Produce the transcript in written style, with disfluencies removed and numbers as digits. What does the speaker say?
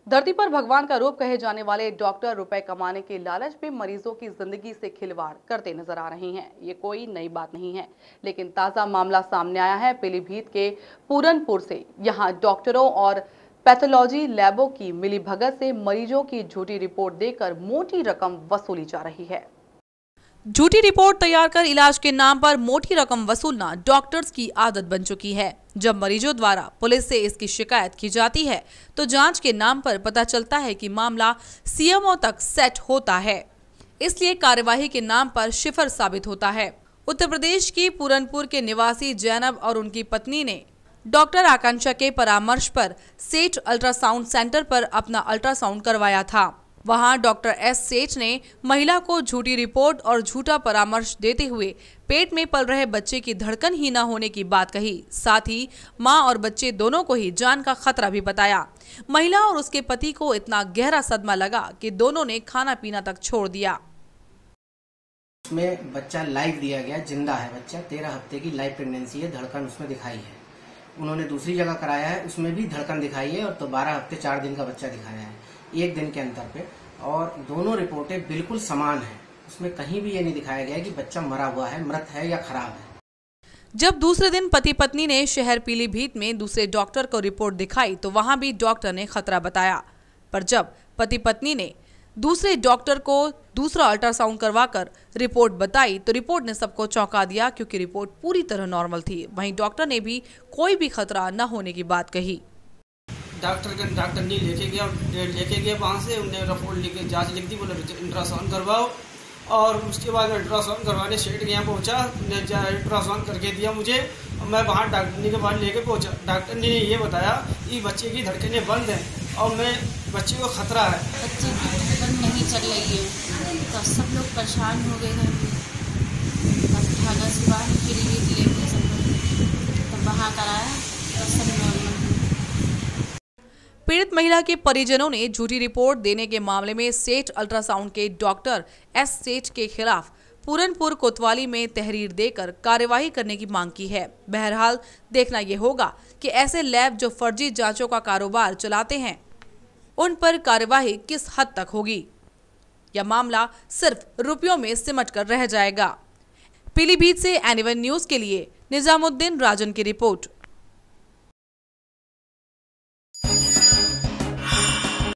धरती पर भगवान का रूप कहे जाने वाले डॉक्टर रुपए कमाने के लालच में मरीजों की जिंदगी से खिलवाड़ करते नजर आ रहे हैं। ये कोई नई बात नहीं है, लेकिन ताजा मामला सामने आया है पीलीभीत के पूरनपुर से। यहाँ डॉक्टरों और पैथोलॉजी लैबों की मिलीभगत से मरीजों की झूठी रिपोर्ट देकर मोटी रकम वसूली जा रही है। झूठी रिपोर्ट तैयार कर इलाज के नाम पर मोटी रकम वसूलना डॉक्टर्स की आदत बन चुकी है। जब मरीजों द्वारा पुलिस से इसकी शिकायत की जाती है तो जांच के नाम पर पता चलता है कि मामला सीएमओ तक सेट होता है, इसलिए कार्यवाही के नाम पर शिफर साबित होता है। उत्तर प्रदेश की पूरनपुर के निवासी जैनब और उनकी पत्नी ने डॉक्टर आकांक्षा के परामर्श पर सेठ अल्ट्रासाउंड सेंटर पर अपना अल्ट्रासाउंड करवाया था। वहां डॉक्टर एस सेठ ने महिला को झूठी रिपोर्ट और झूठा परामर्श देते हुए पेट में पल रहे बच्चे की धड़कन ही न होने की बात कही। साथ ही मां और बच्चे दोनों को ही जान का खतरा भी बताया। महिला और उसके पति को इतना गहरा सदमा लगा कि दोनों ने खाना पीना तक छोड़ दिया। उसमें बच्चा लाइव दिया गया, जिंदा है बच्चा, 13 हफ्ते की लाइव प्रेगनेंसी है, धड़कन उसमें दिखाई है। उन्होंने दूसरी जगह कराया है, उसमें भी धड़कन दिखाई है, और तो 12 हफ्ते 4 दिन का बच्चा दिखाया है एक दिन के अंतर पे, और दोनों रिपोर्टें बिल्कुल समान हैं। उसमें कहीं भी ये नहीं दिखाया गया कि बच्चा मरा हुआ है, मृत है या खराब है। जब दूसरे दिन पति पत्नी ने शहर पीलीभीत में दूसरे डॉक्टर को रिपोर्ट दिखाई तो वहां भी डॉक्टर ने खतरा बताया। पर जब पति पत्नी ने दूसरे डॉक्टर को दूसरा अल्ट्रासाउंड करवाकर रिपोर्ट बताई तो रिपोर्ट ने सबको चौंका दिया, क्योंकि रिपोर्ट पूरी तरह नॉर्मल थी। वहीं डॉक्टर ने भी कोई भी खतरा न होने की बात कही। डॉक्टर ने लेके गया वहाँ से, उन्हें रिपोर्ट लिख के जांच लिख दी, बोले अल्ट्रासाउंड करवाओ। और उसके बाद अल्ट्रासाउंड करवाने सेठ के यहाँ पहुँचा, अल्ट्रासाउंड करके दिया मुझे। मैं वहाँ डॉक्टर के पास लेके पहुँचा। डॉक्टर ने ये बताया कि बच्चे की धड़कनें बंद हैं और मैं बच्चे को खतरा है, बच्चे की धड़कन नहीं चल रही है। तो सब लोग परेशान हो गए हैं। तब ढाका से बाहर पीलीभीत ले गए सब लोग, तब वहाँ कराया तो सब नॉर्मल। पीड़ित महिला के परिजनों ने झूठी रिपोर्ट देने के मामले में सेठ अल्ट्रासाउंड के डॉक्टर एस सेठ के खिलाफ पूरनपुर कोतवाली में तहरीर देकर कार्यवाही करने की मांग की है। बहरहाल देखना यह होगा कि ऐसे लैब जो फर्जी जांचों का कारोबार चलाते हैं उन पर कार्यवाही किस हद तक होगी, या मामला सिर्फ रुपयों में सिमट कर रह जाएगा। पीलीभीत से एनीवन न्यूज के लिए निजामुद्दीन राजन की रिपोर्ट।